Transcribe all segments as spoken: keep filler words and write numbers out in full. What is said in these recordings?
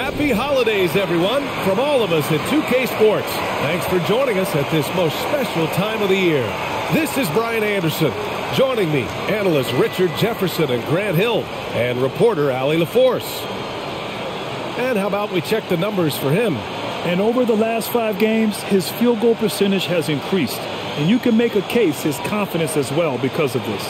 Happy holidays, everyone, from all of us at two K Sports. Thanks for joining us at this most special time of the year. This is Brian Anderson. Joining me, analysts Richard Jefferson and Grant Hill, and reporter Allie LaForce. And how about we check the numbers for him? And over the last five games, his field goal percentage has increased. And you can make a case his confidence as well because of this.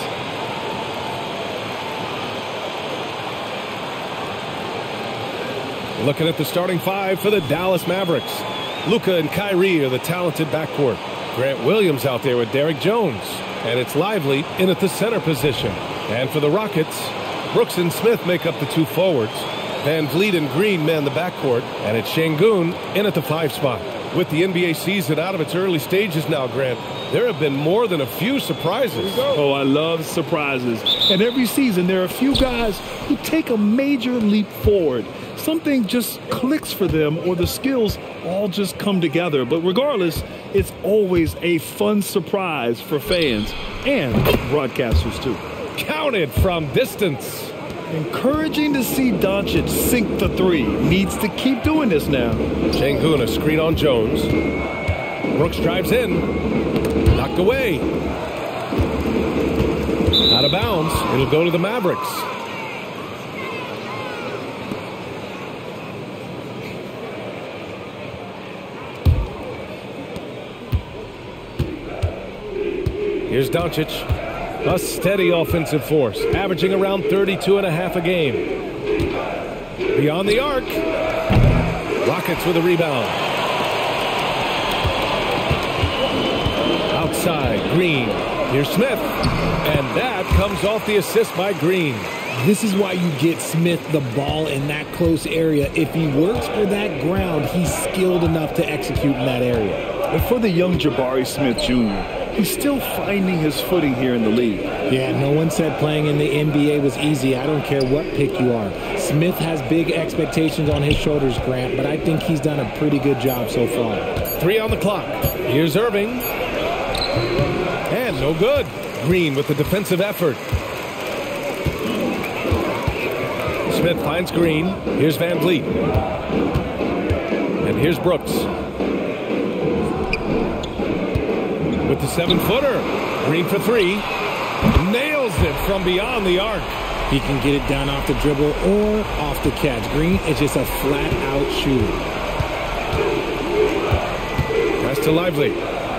Looking at the starting five for the Dallas Mavericks. Luka and Kyrie are the talented backcourt. Grant Williams out there with Derrick Jones. And it's Lively in at the center position. And for the Rockets, Brooks and Smith make up the two forwards. Van Vliet and Green man the backcourt. And it's Şengün in at the five spot. With the N B A season out of its early stages now, Grant, there have been more than a few surprises. Oh, I love surprises. And every season there are a few guys who take a major leap forward. Something just clicks for them, or the skills all just come together. But regardless, it's always a fun surprise for fans and broadcasters too. Counted from distance. Encouraging to see Doncic sink the three. Needs to keep doing this now. Şengün, a screen on Jones. Brooks drives in. Knocked away. Out of bounds. It'll go to the Mavericks. Here's Doncic, a steady offensive force, averaging around thirty-two and a half a game. Beyond the arc, Rockets with a rebound. Outside, Green. Here's Smith, and that comes off the assist by Green. This is why you get Smith the ball in that close area. If he works for that ground, he's skilled enough to execute in that area. And for the young Jabari Smith Junior, he's still finding his footing here in the league. Yeah, no one said playing in the N B A was easy. I don't care what pick you are. Smith has big expectations on his shoulders, Grant, but I think he's done a pretty good job so far. Three on the clock. Here's Irving. And no good. Green with the defensive effort. Smith finds Green. Here's Van Vliet. And here's Brooks. With the seven-footer. Green for three. Nails it from beyond the arc. He can get it down off the dribble or off the catch. Green is just a flat-out shooter. Pass to Lively.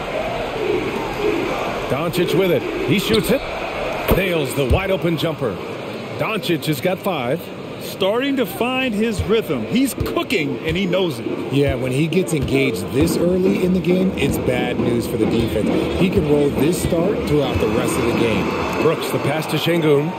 Doncic with it. He shoots it. Nails the wide-open jumper. Doncic has got five. Starting to find his rhythm. He's cooking, and he knows it. Yeah, when he gets engaged this early in the game, it's bad news for the defense. He can roll this start throughout the rest of the game. Brooks, the pass to Şengün.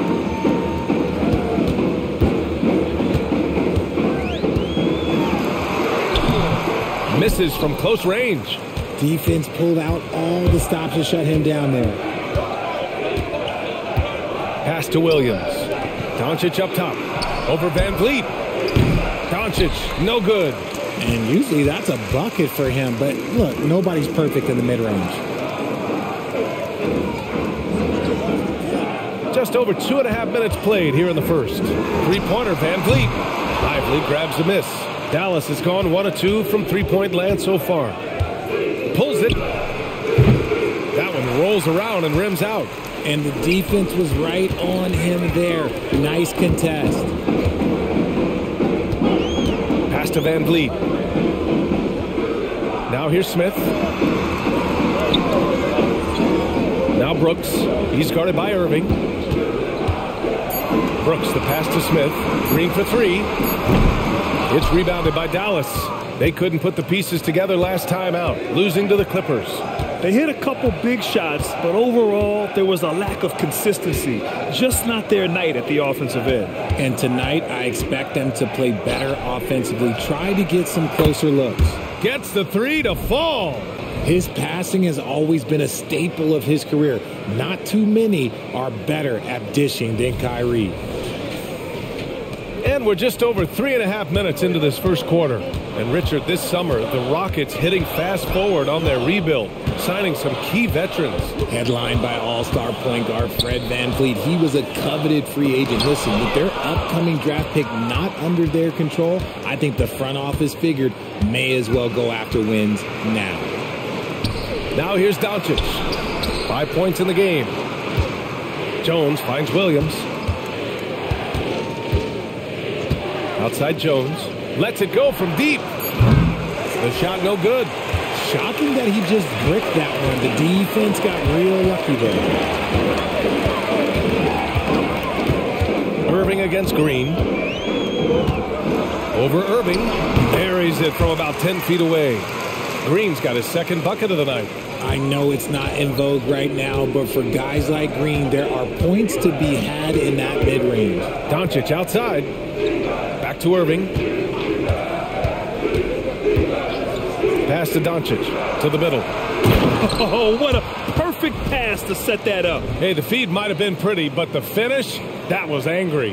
Misses from close range. Defense pulled out all the stops to shut him down there. Pass to Williams. Doncic up top. Over Van Vliet. Doncic, no good. And usually that's a bucket for him. But look, nobody's perfect in the mid-range. Just over two and a half minutes played here in the first. Three-pointer, Van Vliet. Lively grabs the miss. Dallas has gone one of two from three-point land so far. Pulls it. That one rolls around and rims out. And the defense was right on him there. Nice contest. Pass to Van Vliet. Now here's Smith. Now Brooks. He's guarded by Irving. Brooks, the pass to Smith. Green for three. It's rebounded by Dallas. They couldn't put the pieces together last time out, losing to the Clippers. They hit a couple big shots, but overall, there was a lack of consistency. Just not their night at the offensive end. And tonight, I expect them to play better offensively. Try to get some closer looks. Gets the three to fall. His passing has always been a staple of his career. Not too many are better at dishing than Kyrie. And we're just over three and a half minutes into this first quarter. And Richard, this summer, the Rockets hitting fast forward on their rebuild, signing some key veterans. Headlined by all-star point guard Fred VanVleet. He was a coveted free agent. Listen, with their upcoming draft pick not under their control, I think the front office figured may as well go after wins now. Now here's Doncic. Five points in the game. Jones finds Williams. Outside Jones. Lets it go from deep. The shot no good. Shocking that he just bricked that one. The defense got real lucky there. Irving against Green. Over Irving. Buries it from about ten feet away. Green's got his second bucket of the night. I know it's not in vogue right now, but for guys like Green, there are points to be had in that mid-range. Doncic outside. Back to Irving. Pass to Doncic. To the middle. Oh, what a perfect pass to set that up. Hey, the feed might have been pretty, but the finish, that was angry.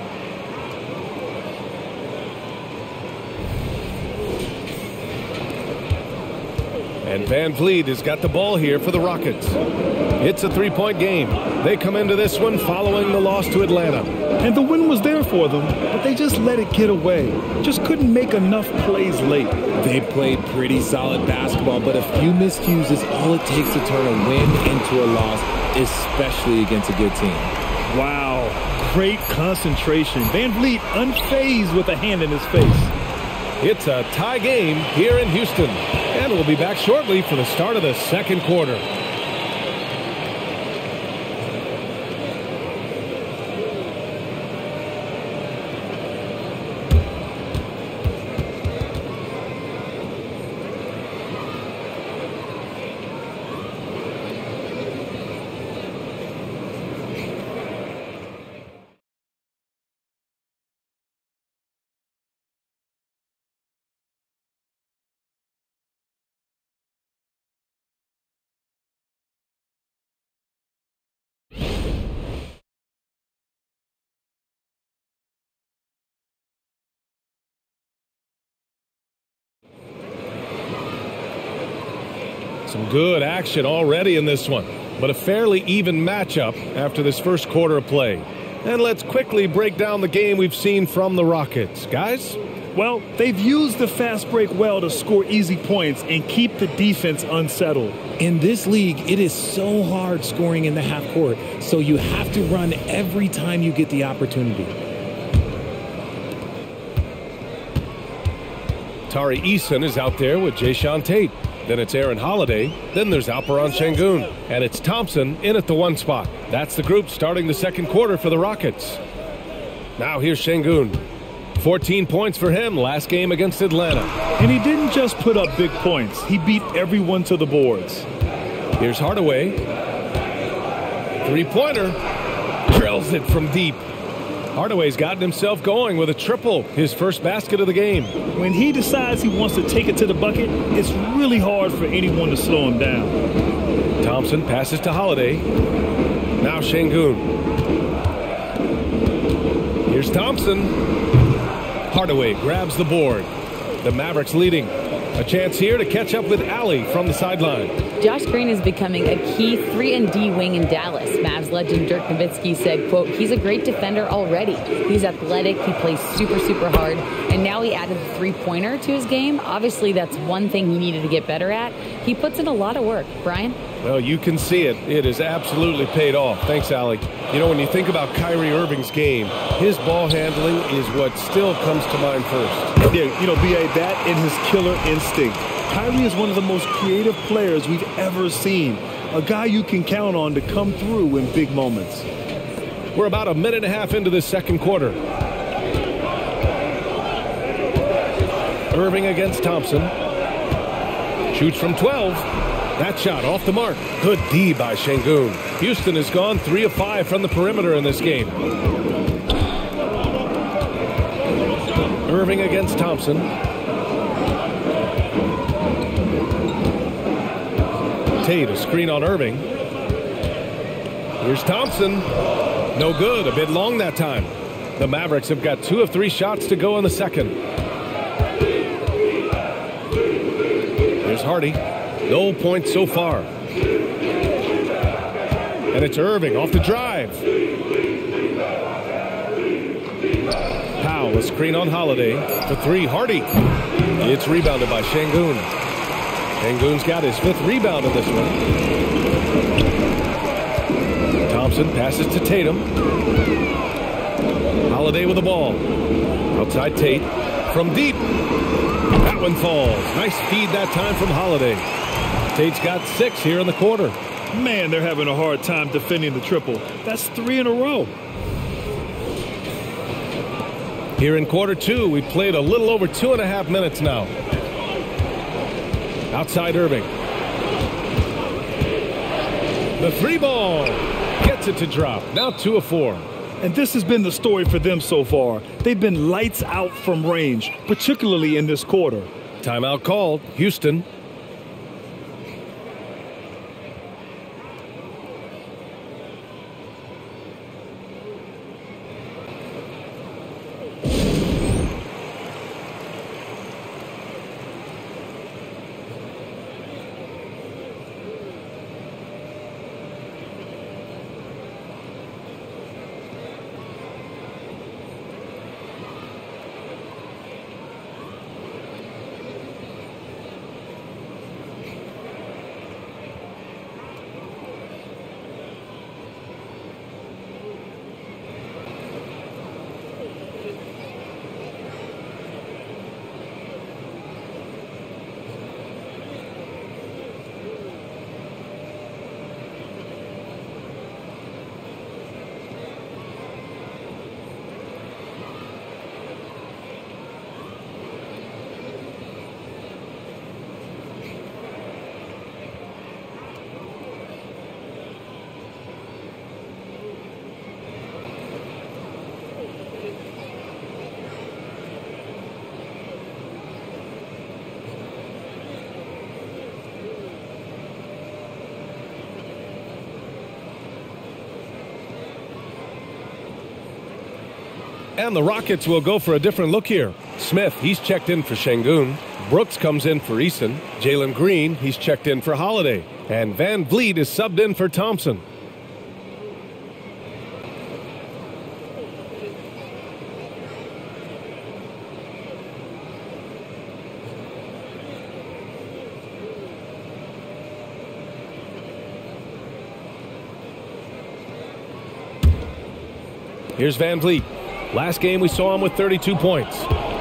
And VanVleet has got the ball here for the Rockets. It's a three-point game. They come into this one following the loss to Atlanta. And the win was there for them, but they just let it get away. Just couldn't make enough plays late. They played pretty solid basketball, but a few miscues is all it takes to turn a win into a loss, especially against a good team. Wow, great concentration. VanVleet unfazed with a hand in his face. It's a tie game here in Houston. And we'll be back shortly for the start of the second quarter. Some good action already in this one, but a fairly even matchup after this first quarter of play. And let's quickly break down the game we've seen from the Rockets. Guys? Well, they've used the fast break well to score easy points and keep the defense unsettled. In this league, it is so hard scoring in the half court, so you have to run every time you get the opportunity. Tari Eason is out there with Jae'Sean Tate. Then it's Aaron Holiday. Then there's Alperen Sengun. And it's Thompson in at the one spot. That's the group starting the second quarter for the Rockets. Now here's Sengun. fourteen points for him last game against Atlanta. And he didn't just put up big points. He beat everyone to the boards. Here's Hardaway. Three-pointer. Drills it from deep. Hardaway's gotten himself going with a triple, his first basket of the game. When he decides he wants to take it to the bucket, it's really hard for anyone to slow him down. Thompson passes to Holiday. Now Sengun. Here's Thompson. Hardaway grabs the board. The Mavericks leading. A chance here to catch up with Allie from the sideline. Josh Green is becoming a key three and D wing in Dallas. Mavs legend Dirk Nowitzki said, quote, he's a great defender already. He's athletic. He plays super, super hard. And now he added the three-pointer to his game. Obviously, that's one thing he needed to get better at. He puts in a lot of work. Brian? Well, you can see it. It has absolutely paid off. Thanks, Allie. You know, when you think about Kyrie Irving's game, his ball handling is what still comes to mind first. Yeah, you know, B A, that and his killer instinct. Kyrie is one of the most creative players we've ever seen. A guy you can count on to come through in big moments. We're about a minute and a half into this second quarter. Irving against Thompson. Shoots from twelve. That shot off the mark. Good D by Sengun. Houston has gone three of five from the perimeter in this game. Irving against Thompson. Tate, a screen on Irving. Here's Thompson. No good. A bit long that time. The Mavericks have got two of three shots to go in the second. Here's Hardy. No points so far. And it's Irving off the drive. Powell, a screen on Holiday. For three, Hardy. It's rebounded by Şengün. Şengün's got his fifth rebound in this one. Thompson passes to Tatum. Holiday with the ball. Outside Tate. From deep. That one falls. Nice feed that time from Holiday. Tate's got six here in the quarter. Man, they're having a hard time defending the triple. That's three in a row. Here in quarter two, we've played a little over two and a half minutes now. Outside Irving. The three ball gets it to drop. Now two of four. And this has been the story for them so far. They've been lights out from range, particularly in this quarter. Timeout called. Houston. And the Rockets will go for a different look here. Smith, he's checked in for Şengün. Brooks comes in for Eason. Jalen Green, he's checked in for Holiday. And Van Vliet is subbed in for Thompson. Here's Van Vliet. Last game we saw him with thirty-two points.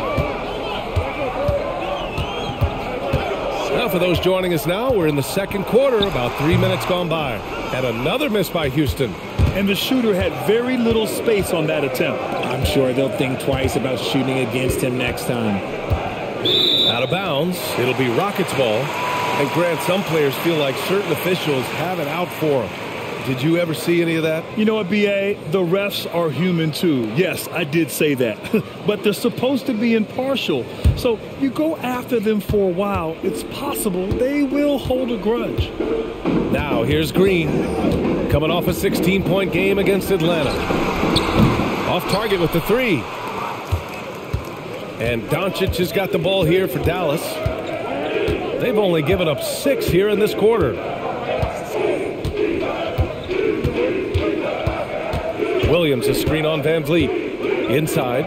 Now for those joining us now, we're in the second quarter, about three minutes gone by. And another miss by Houston. And the shooter had very little space on that attempt. I'm sure they'll think twice about shooting against him next time. Out of bounds, it'll be Rockets ball. And Grant, some players feel like certain officials have it out for them. Did you ever see any of that? You know what, B A? The refs are human too. Yes, I did say that. But they're supposed to be impartial. So you go after them for a while, it's possible they will hold a grudge. Now here's Green. Coming off a sixteen-point game against Atlanta. Off target with the three. And Doncic has got the ball here for Dallas. They've only given up six here in this quarter. Williams, a screen on Van Vliet. Inside.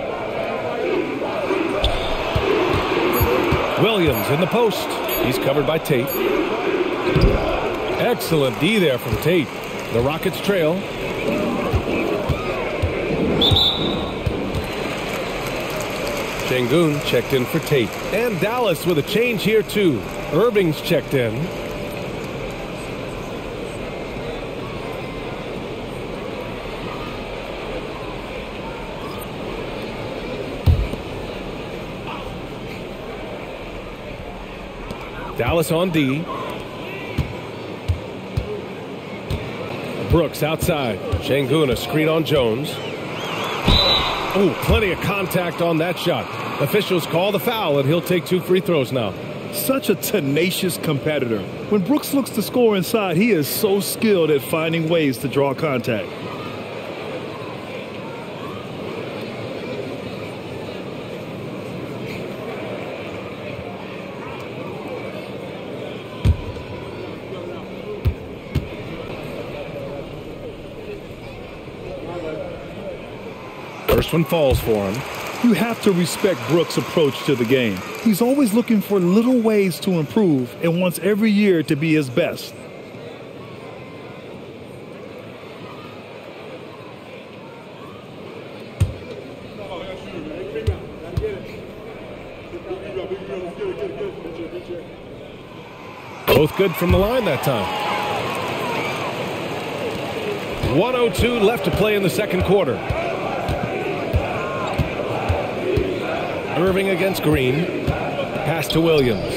Williams in the post. He's covered by Tate. Excellent D there from Tate. The Rockets trail. Şengün checked in for Tate. And Dallas with a change here too. Irving's checked in. Dallas on D. Brooks outside. Şengün, a screen on Jones. Oh, plenty of contact on that shot. Officials call the foul, and he'll take two free throws now. Such a tenacious competitor. When Brooks looks to score inside, he is so skilled at finding ways to draw contact. First one falls for him. You have to respect Brooks' approach to the game. He's always looking for little ways to improve and wants every year to be his best. Both good from the line that time. one oh two left to play in the second quarter. Irving against Green. Pass to Williams.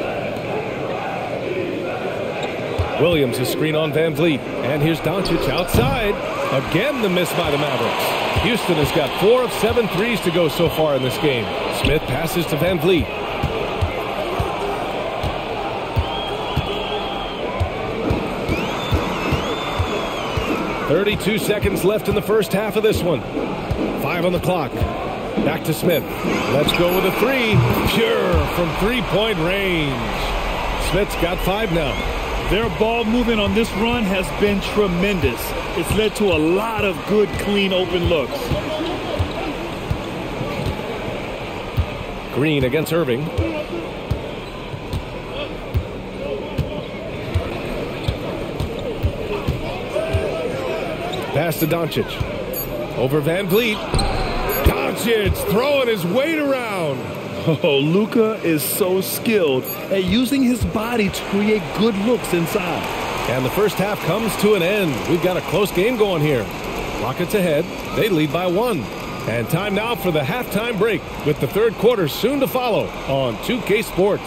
Williams, a screen on Van Vliet. And here's Doncic outside. Again, the miss by the Mavericks. Houston has got four of seven threes to go so far in this game. Smith passes to Van Vliet. thirty-two seconds left in the first half of this one. Five on the clock. Back to Smith. Let's go with a three. Pure from three-point range. Smith's got five now. Their ball movement on this run has been tremendous. It's led to a lot of good, clean, open looks. Green against Irving. Pass to Doncic. Over Van Vliet. Doncic throwing his weight around. Oh, Luka is so skilled at using his body to create good looks inside. And the first half comes to an end. We've got a close game going here. Rockets ahead. They lead by one. And time now for the halftime break with the third quarter soon to follow on two K Sports.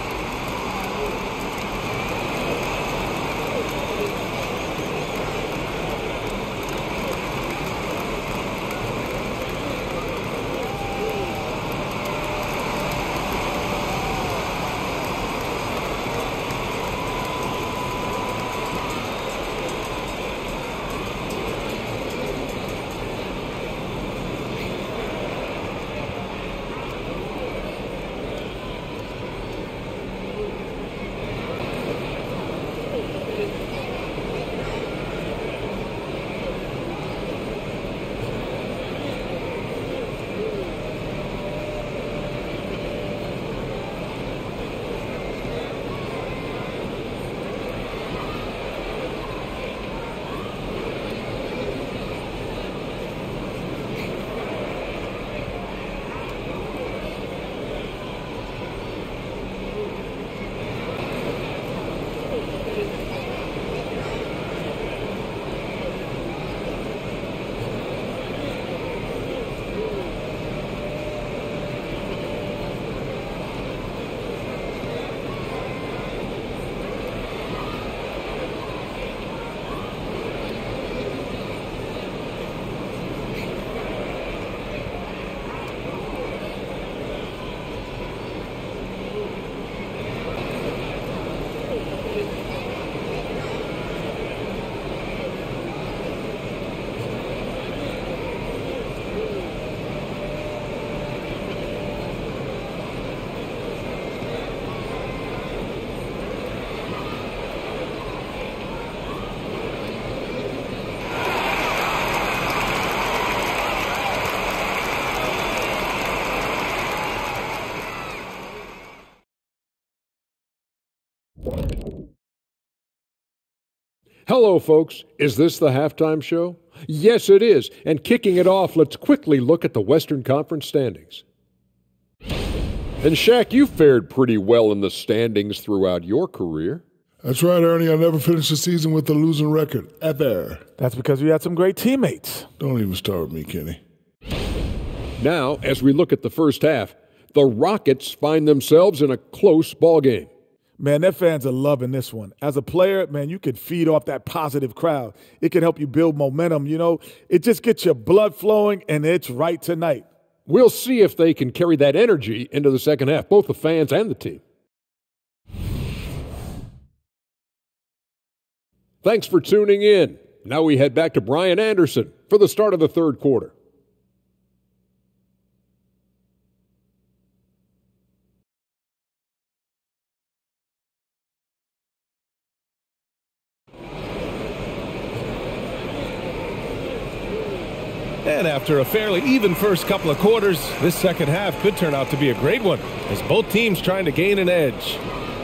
Hello, folks. Is this the halftime show? Yes, it is. And kicking it off, let's quickly look at the Western Conference standings. And Shaq, you fared pretty well in the standings throughout your career. That's right, Ernie. I never finished the season with a losing record, ever. That's because we had some great teammates. Don't even start with me, Kenny. Now, as we look at the first half, the Rockets find themselves in a close ballgame. Man, their fans are loving this one. As a player, man, you can feed off that positive crowd. It can help you build momentum, you know. It just gets your blood flowing, and it's right tonight. We'll see if they can carry that energy into the second half, both the fans and the team. Thanks for tuning in. Now we head back to Brian Anderson for the start of the third quarter. And after a fairly even first couple of quarters, this second half could turn out to be a great one, as both teams trying to gain an edge.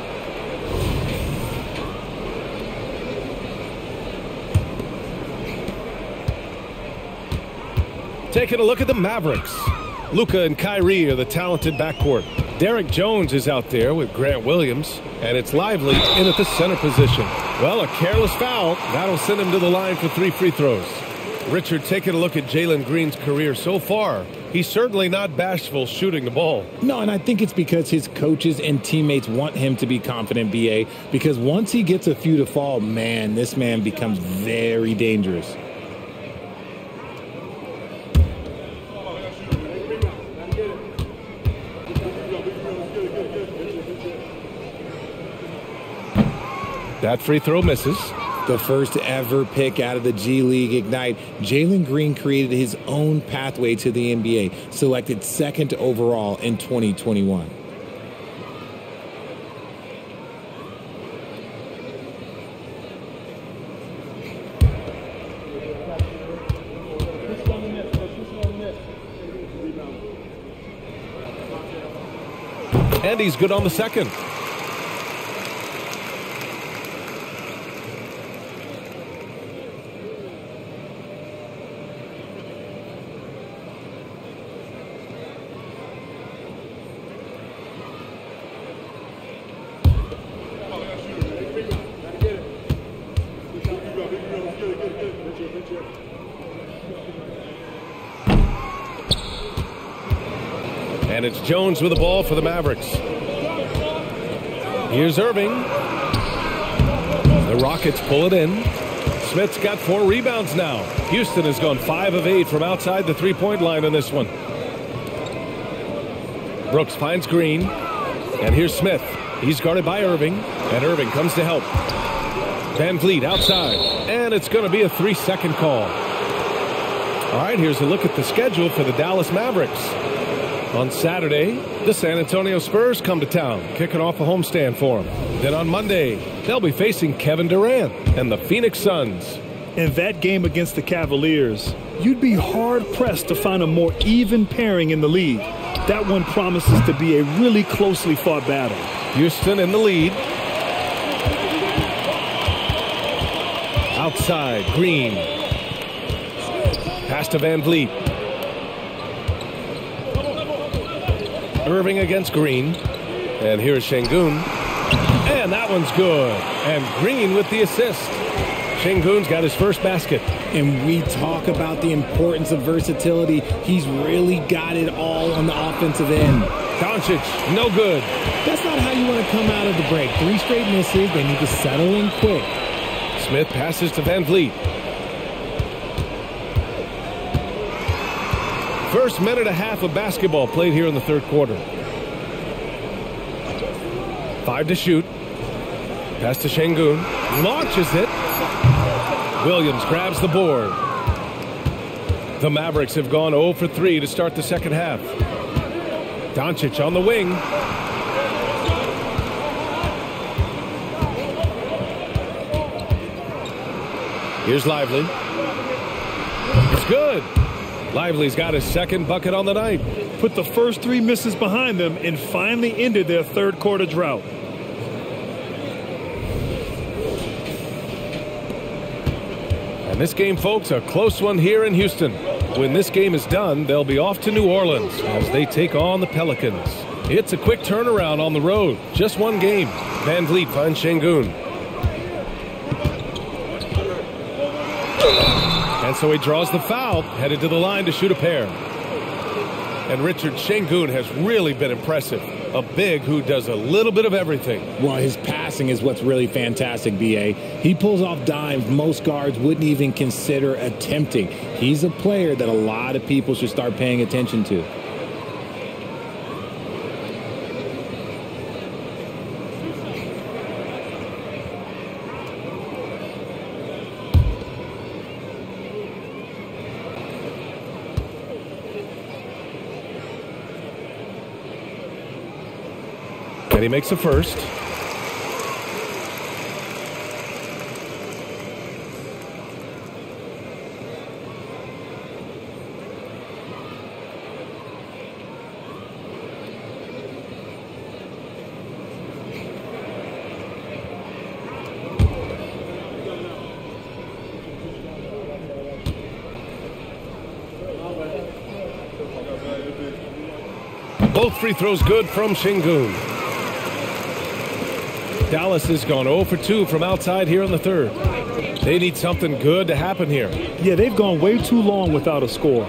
Taking a look at the Mavericks. Luka and Kyrie are the talented backcourt. Derek Jones is out there with Grant Williams, and it's Lively in at the center position. Well, a careless foul. That'll send him to the line for three free throws. Richard, taking a look at Jalen Green's career so far, he's certainly not bashful shooting the ball. No, and I think it's because his coaches and teammates want him to be confident, B A, because once he gets a few to fall, man, this man becomes very dangerous. That free throw misses. The first ever pick out of the G League Ignite, Jalen Green created his own pathway to the N B A, selected second overall in twenty twenty-one. And he's good on the second. And it's Jones with the ball for the Mavericks. Here's Irving. The Rockets pull it in. Smith's got four rebounds now. Houston has gone five of eight from outside the three-point line on this one. Brooks finds Green. And here's Smith. He's guarded by Irving. And Irving comes to help. Van Vliet outside. And it's going to be a three-second call. All right, here's a look at the schedule for the Dallas Mavericks. On Saturday, the San Antonio Spurs come to town, kicking off a homestand for them. Then on Monday, they'll be facing Kevin Durant and the Phoenix Suns. In that game against the Cavaliers, you'd be hard-pressed to find a more even pairing in the league. That one promises to be a really closely fought battle. Houston in the lead. Outside, Green. Pass to Van Vliet. Irving against Green. And here's Şengün. And that one's good. And Green with the assist. Şengün's got his first basket. And we talk about the importance of versatility. He's really got it all on the offensive end. Doncic, no good. That's not how you want to come out of the break. Three straight misses. They need to settle in quick. Smith passes to Van Vliet. First minute and a half of basketball played here in the third quarter. Five to shoot. Pass to Şengün. Launches it. Williams grabs the board. The Mavericks have gone zero for three to start the second half. Doncic on the wing. Here's Lively. It's good. Lively's got his second bucket on the night. Put the first three misses behind them and finally ended their third quarter drought. And this game, folks, a close one here in Houston. When this game is done, they'll be off to New Orleans as they take on the Pelicans. It's a quick turnaround on the road. Just one game. Van Vliet finds Şengün. And so he draws the foul, headed to the line to shoot a pair. And Richard, Şengün has really been impressive. A big who does a little bit of everything. Well, his passing is what's really fantastic, B A. He pulls off dimes most guards wouldn't even consider attempting. He's a player that a lot of people should start paying attention to. And he makes a first. Both free throws good from Sengun. Dallas has gone zero for two from outside here in the third. They need something good to happen here. Yeah, they've gone way too long without a score.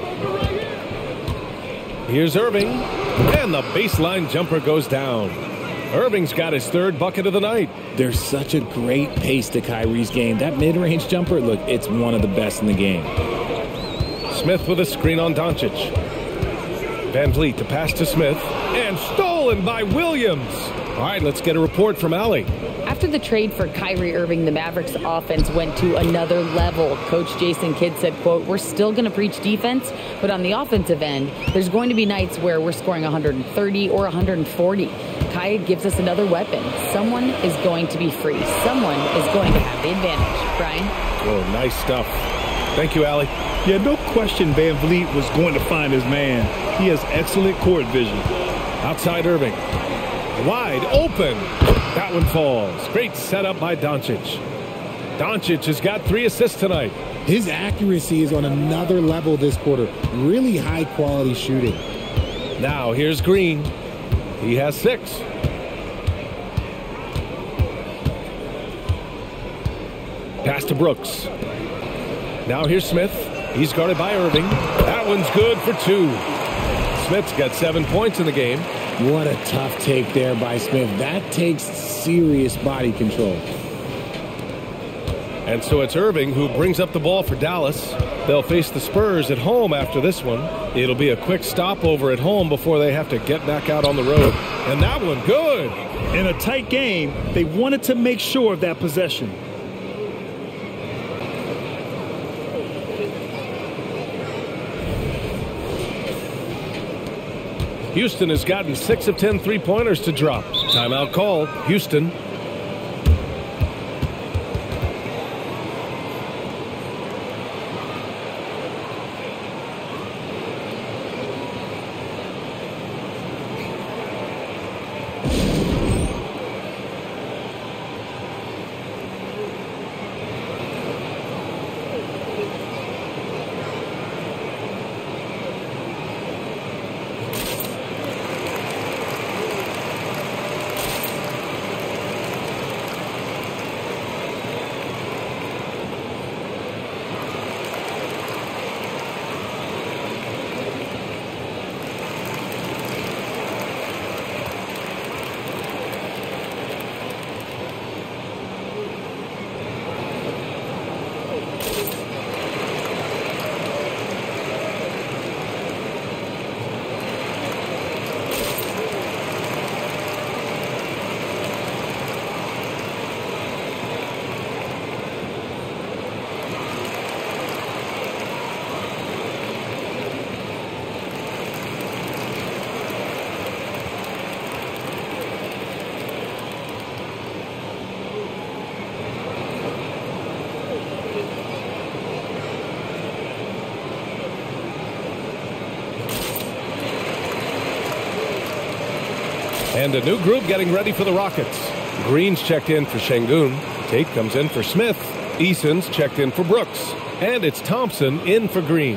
Here's Irving, and the baseline jumper goes down. Irving's got his third bucket of the night. There's such a great pace to Kyrie's game. That mid-range jumper, look, it's one of the best in the game. Smith with a screen on Doncic. Van Vliet to pass to Smith, and stolen by Williams. All right, let's get a report from Allie. After the trade for Kyrie Irving, the Mavericks offense went to another level. Coach Jason Kidd said, quote, "We're still going to preach defense, but on the offensive end, there's going to be nights where we're scoring one hundred thirty or one hundred forty. Kai gives us another weapon. Someone is going to be free. Someone is going to have the advantage." Brian? Oh, nice stuff. Thank you, Allie. Yeah, no question Van Vliet was going to find his man. He has excellent court vision. Outside Irving. Wide open. That one falls. Great setup by Doncic. Doncic has got three assists tonight. His accuracy is on another level this quarter. Really high quality shooting. Now here's Green. He has six. Pass to Brooks. Now here's Smith. He's guarded by Irving. That one's good for two. Smith's got seven points in the game. What a tough take there by Smith. That takes serious body control. And so it's Irving who brings up the ball for Dallas. They'll face the Spurs at home after this one. It'll be a quick stopover at home before they have to get back out on the road. And that one, good. In a tight game, they wanted to make sure of that possession. Houston has gotten six of ten three-pointers to drop. Timeout called. Houston. And a new group getting ready for the Rockets. Green's checked in for Sengun. Tate comes in for Smith. Eason's checked in for Brooks. And it's Thompson in for Green.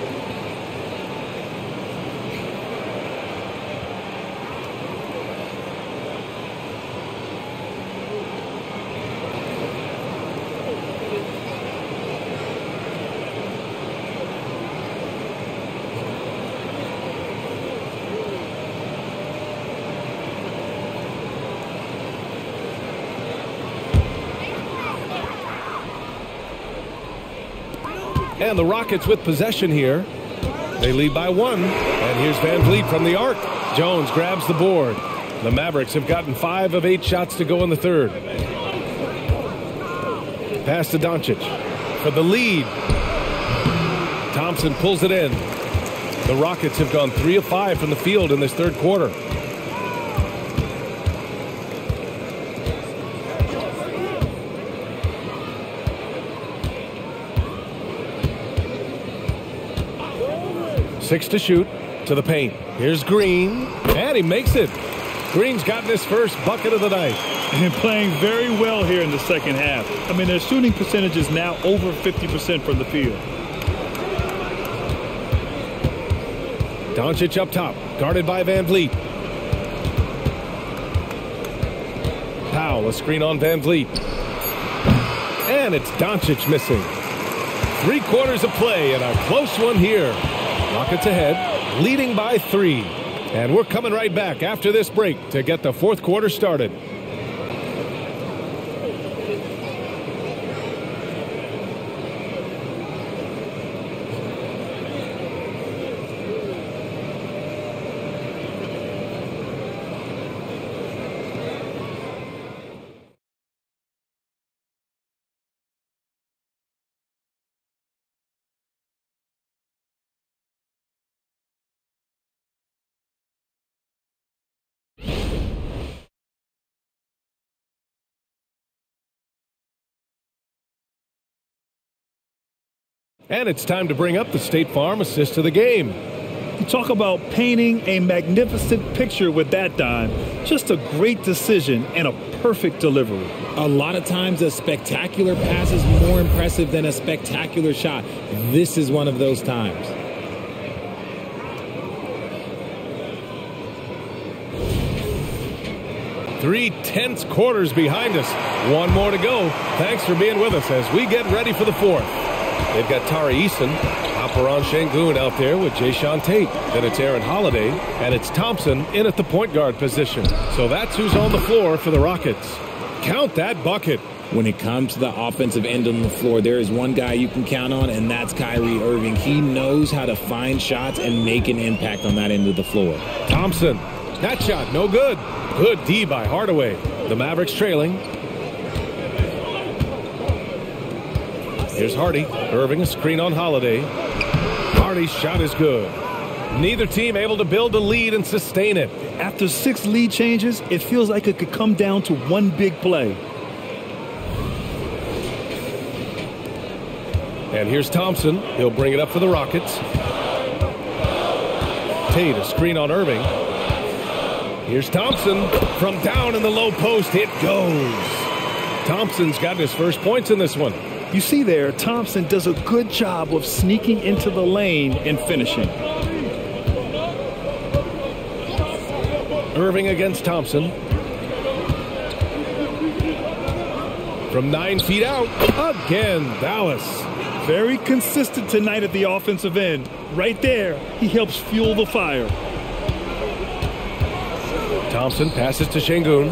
And the Rockets with possession here. They lead by one. And here's Van Vliet from the arc. Jones grabs the board. The Mavericks have gotten five of eight shots to go in the third. Pass to Doncic for the lead. Thompson pulls it in. The Rockets have gone three of five from the field in this third quarter. Six to shoot, to the paint. Here's Green, and he makes it. Green's gotten his first bucket of the night. And playing very well here in the second half. I mean, their shooting percentage is now over fifty percent from the field. Doncic up top, guarded by Van Vliet. Powell, a screen on Van Vliet. And it's Doncic missing. Three quarters of play and a close one here. Rockets ahead, leading by three. And we're coming right back after this break to get the fourth quarter started. And it's time to bring up the State Farm assist of the game. You talk about painting a magnificent picture with that dime. Just a great decision and a perfect delivery. A lot of times a spectacular pass is more impressive than a spectacular shot. This is one of those times. Three tense quarters behind us. One more to go. Thanks for being with us as we get ready for the fourth. They've got Tari Eason, Alperen Sengun out there with Jayshawn Tate. Then it's Aaron Holiday, and it's Thompson in at the point guard position. So that's who's on the floor for the Rockets. Count that bucket. When it comes to the offensive end on the floor, there is one guy you can count on, and that's Kyrie Irving. He knows how to find shots and make an impact on that end of the floor. Thompson, that shot, no good. Good D by Hardaway. The Mavericks trailing. Here's Hardy. Irving, a screen on Holiday. Hardy's shot is good. Neither team able to build a lead and sustain it. After six lead changes, it feels like it could come down to one big play. And here's Thompson. He'll bring it up for the Rockets. Tate, a screen on Irving. Here's Thompson. From down in the low post, it goes. Thompson's gotten his first points in this one. You see there, Thompson does a good job of sneaking into the lane and finishing. Irving against Thompson. From nine feet out, again, Dallas. Very consistent tonight at the offensive end. Right there, he helps fuel the fire. Thompson passes to Sengun.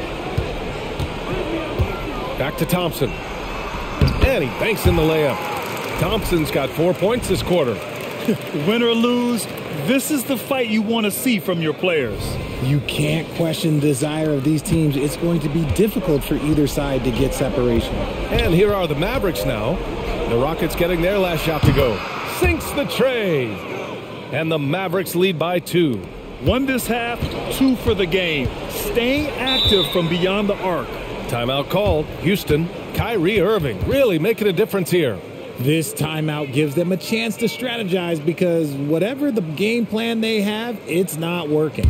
Back to Thompson. And he banks in the layup. Thompson's got four points this quarter. Win or lose, this is the fight you want to see from your players. You can't question the desire of these teams. It's going to be difficult for either side to get separation. And here are the Mavericks now. The Rockets getting their last shot to go. Sinks the tray. And the Mavericks lead by two. One this half, two for the game. Staying active from beyond the arc. Timeout called. Houston. Kyrie Irving really making a difference here. This timeout gives them a chance to strategize because whatever the game plan they have, it's not working.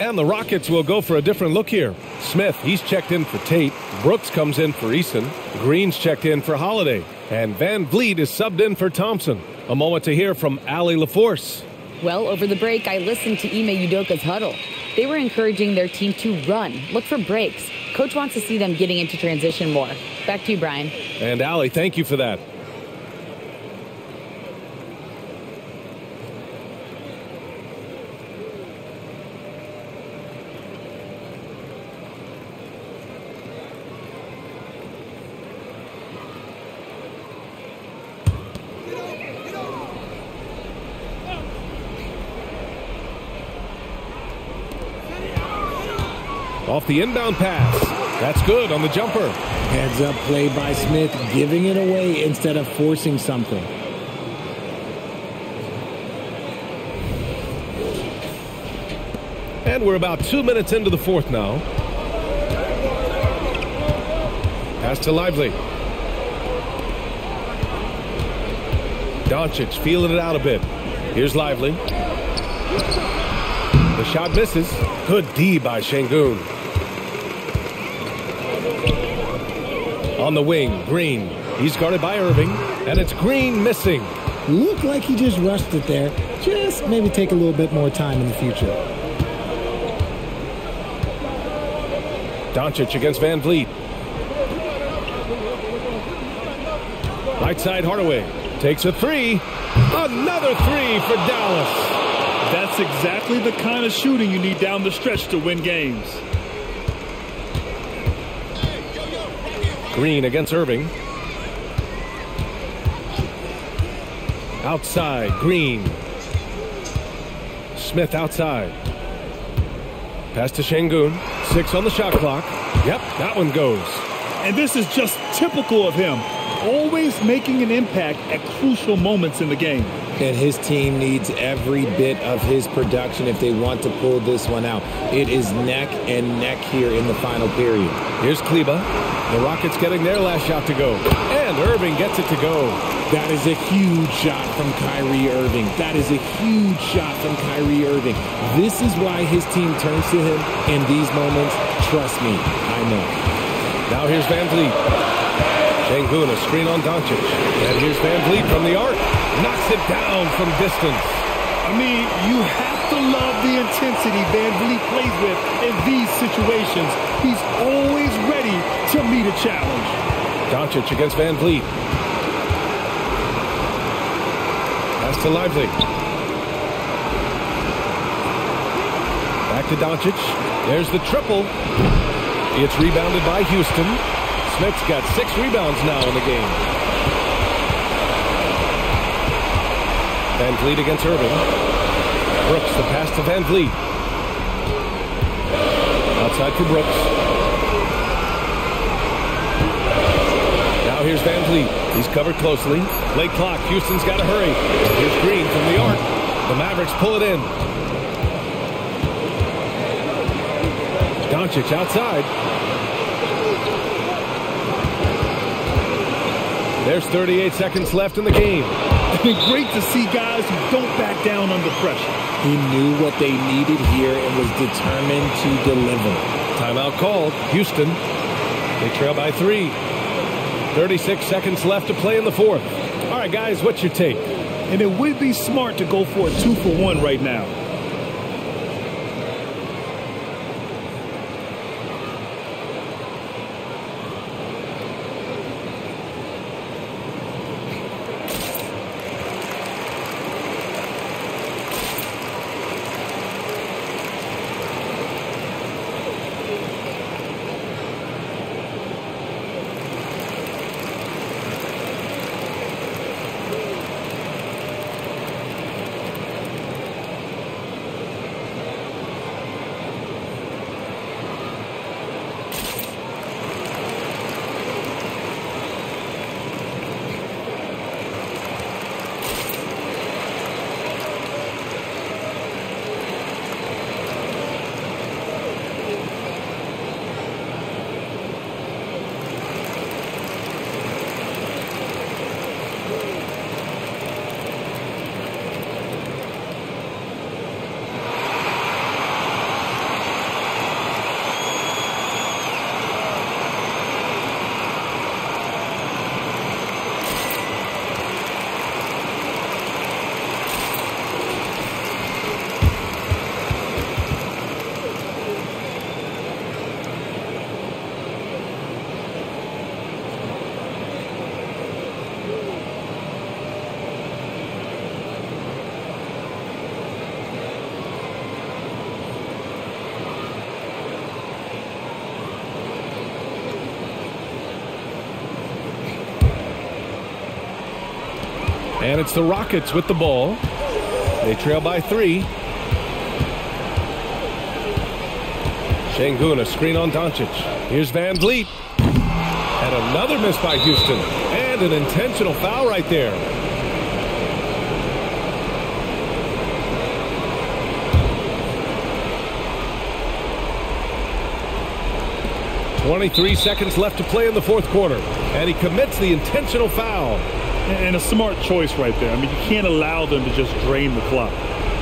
And the Rockets will go for a different look here. Smith, he's checked in for Tate. Brooks comes in for Eason. Green's checked in for Holiday. And Van Vliet is subbed in for Thompson. A moment to hear from Allie LaForce. Well, over the break, I listened to Ime Udoka's huddle. They were encouraging their team to run, look for breaks. Coach wants to see them getting into transition more. Back to you, Brian. And Allie, thank you for that. Off the inbound pass. That's good on the jumper. Heads up play by Smith, giving it away instead of forcing something. And we're about two minutes into the fourth now. Pass to Lively. Doncic feeling it out a bit. Here's Lively. The shot misses. Good D by Şengün. On the wing, Green. He's guarded by Irving, and it's Green missing. Looked like he just rushed it there. Just maybe take a little bit more time in the future. Doncic against Van Vliet. Right side, Hardaway. Takes a three. Another three for Dallas. That's exactly the kind of shooting you need down the stretch to win games. Green against Irving. Outside, Green. Smith outside. Pass to Şengün. Six on the shot clock. Yep, that one goes. And this is just typical of him. Always making an impact at crucial moments in the game. And his team needs every bit of his production if they want to pull this one out. It is neck and neck here in the final period. Here's Kleber. The Rockets getting their last shot to go. And Irving gets it to go. That is a huge shot from Kyrie Irving. That is a huge shot from Kyrie Irving. This is why his team turns to him in these moments. Trust me, I know. Now here's Van Vliet. Şengün, a screen on Doncic. And here's Van Vliet from the arc. Knocks it down from distance. I mean, you have to love the intensity Van Vliet plays with in these situations. He's always ready to meet a challenge. Doncic against Van Vliet. Pass to Lively. Back to Doncic. There's the triple. It's rebounded by Houston. Smith's got six rebounds now in the game. Van Vliet against Irving. Brooks, the pass to Van Vliet. Outside for Brooks. Now here's Van Vliet. He's covered closely. Late clock. Houston's got to hurry. Here's Green from the arc. The Mavericks pull it in. Doncic outside. There's thirty-eight seconds left in the game. Great to see guys who don't back down under pressure. He knew what they needed here and was determined to deliver. Timeout called. Houston. They trail by three. thirty-six seconds left to play in the fourth. All right, guys, what's your take? And it would be smart to go for a two for one right now. And it's the Rockets with the ball. They trail by three. Şengün, a screen on Doncic. Here's Van Vliet. And another miss by Houston. And an intentional foul right there. twenty-three seconds left to play in the fourth quarter. And he commits the intentional foul. And a smart choice right there. I mean, you can't allow them to just drain the clock.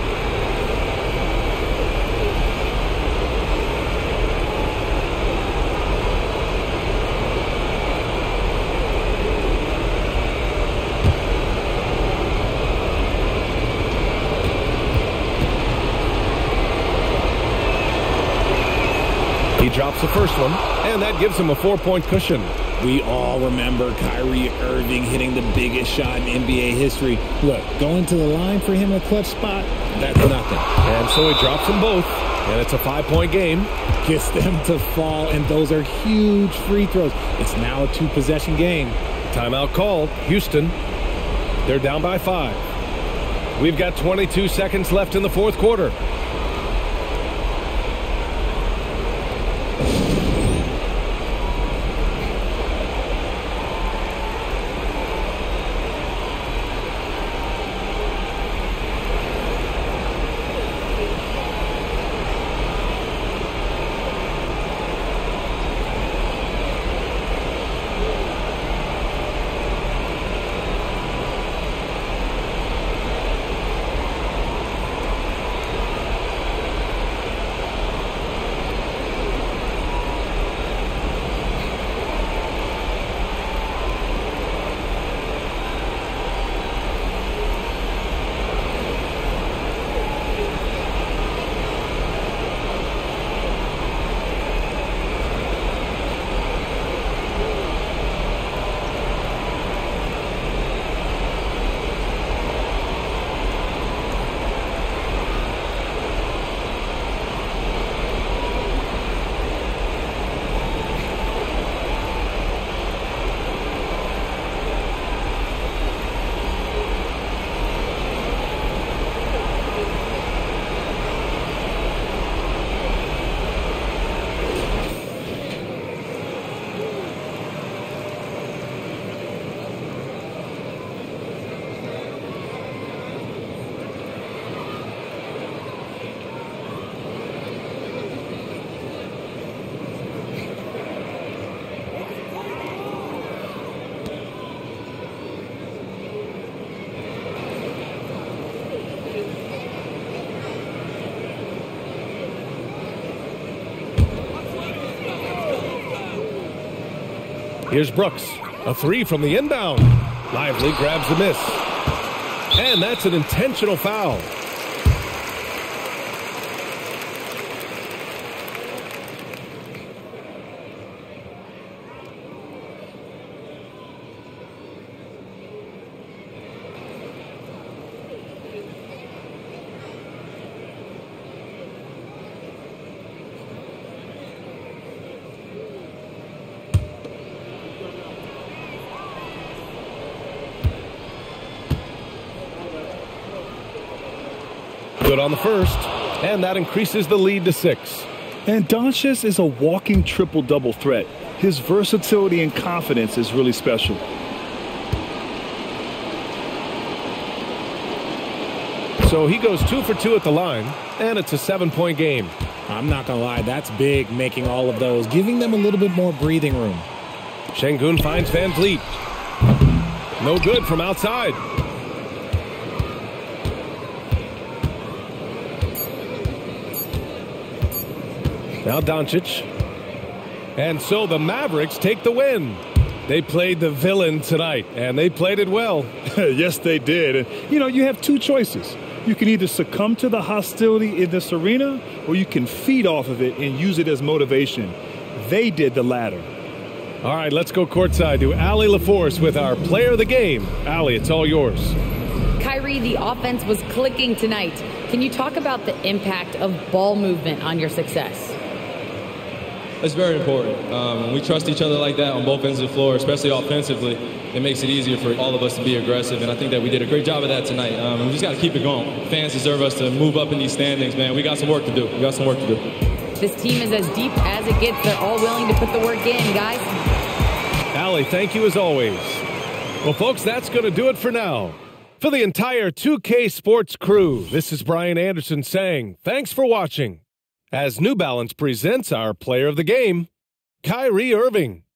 He drops the first one, and that gives him a four-point cushion. We all remember Kyrie Irving hitting the biggest shot in N B A history. Look, going to the line for him in a clutch spot, that's nothing. And so he drops them both, and it's a five-point game. Gets them to fall, and those are huge free throws. It's now a two-possession game. Timeout called. Houston, they're down by five. We've got twenty-two seconds left in the fourth quarter. Here's Brooks. A three from the inbound. Lively grabs the miss. And that's an intentional foul. Good on the first, and that increases the lead to six. And Doncic is a walking triple-double threat. His versatility and confidence is really special. So he goes two for two at the line, and it's a seven-point game. I'm not going to lie, that's big, making all of those, giving them a little bit more breathing room. Şengün finds Van Vliet. No good from outside. Now Doncic. And so the Mavericks take the win. They played the villain tonight, and they played it well. Yes, they did. And, you know, you have two choices. You can either succumb to the hostility in this arena, or you can feed off of it and use it as motivation. They did the latter. All right, let's go courtside to Allie LaForce with our player of the game. Allie, it's all yours. Kyrie, the offense was clicking tonight. Can you talk about the impact of ball movement on your success? It's very important. Um, when we trust each other like that on both ends of the floor, especially offensively, it makes it easier for all of us to be aggressive, and I think that we did a great job of that tonight. Um, and we just got to keep it going. Fans deserve us to move up in these standings, man. We got some work to do. We got some work to do. This team is as deep as it gets. They're all willing to put the work in, guys. Allie, thank you as always. Well, folks, that's going to do it for now. For the entire two K Sports crew, this is Brian Anderson saying thanks for watching as New Balance presents our player of the game, Kyrie Irving.